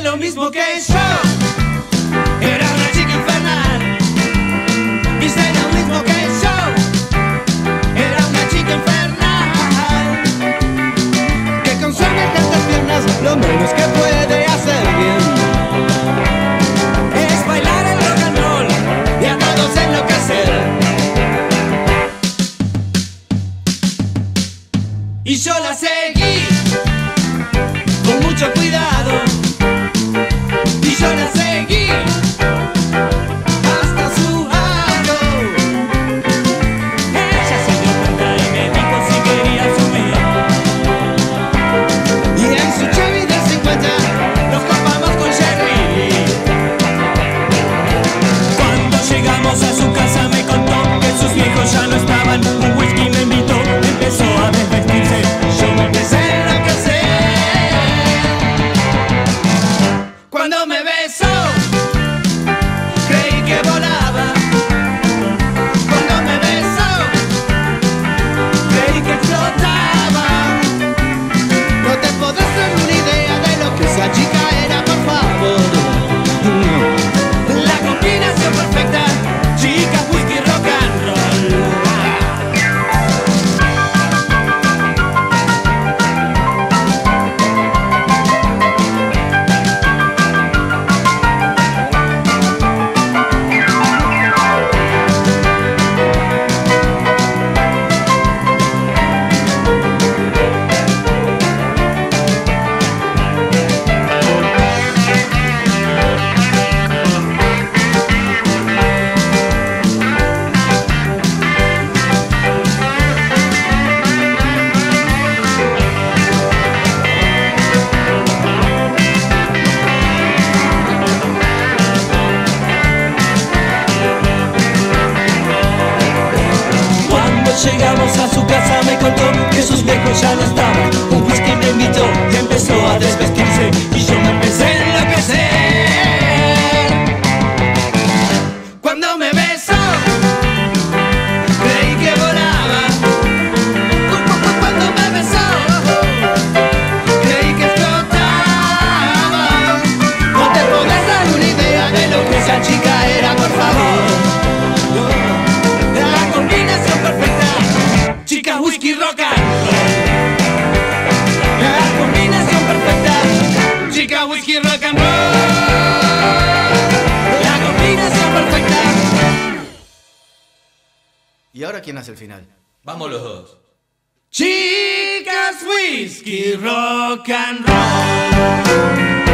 lo mismo que yo. Era una chica infernal. Viste lo mismo que yo. Era una chica infernal. Que con semejantes piernas lo menos que puede hacer bien es bailar el rock and roll y a todos enloquecer. Y yo la seguí con mucho cuidado. Y yo la seguí hasta su aro. Ella se dio cuenta y me dijo si quería subir. Y en su Chevy del 50 nos copamos con Jerry. Cuando llegamos a su casa me contó que sus viejos ya no estaban. Un whisky me invitó, empezó a desvestirse. Yo me empecé a enloquecer. Cuando me besó, creí que volaba. Cuando me besó, creí que flotaba. No te podrás hacer una idea de lo que esa chica era, por favor. La combinación perfecta, chica, whisky, rock and roll. Llegamos a su casa me contó que sus viejos ya no estaban. Un whisky me invitó y empezó a desvestirse. Y yo me empecé a enloquecer. Cuando me besó, creí que volaba. Cuando me besó, creí que flotaba. No te podrás dar una idea de lo que esa chica era, por favor. La combinación perfecta, chica, whisky, rock and roll. La combinación perfecta, chica, whisky, rock and roll. La combinación perfecta. ¿Y ahora quién hace el final? Vamos los dos. Chicas, whisky, rock and roll.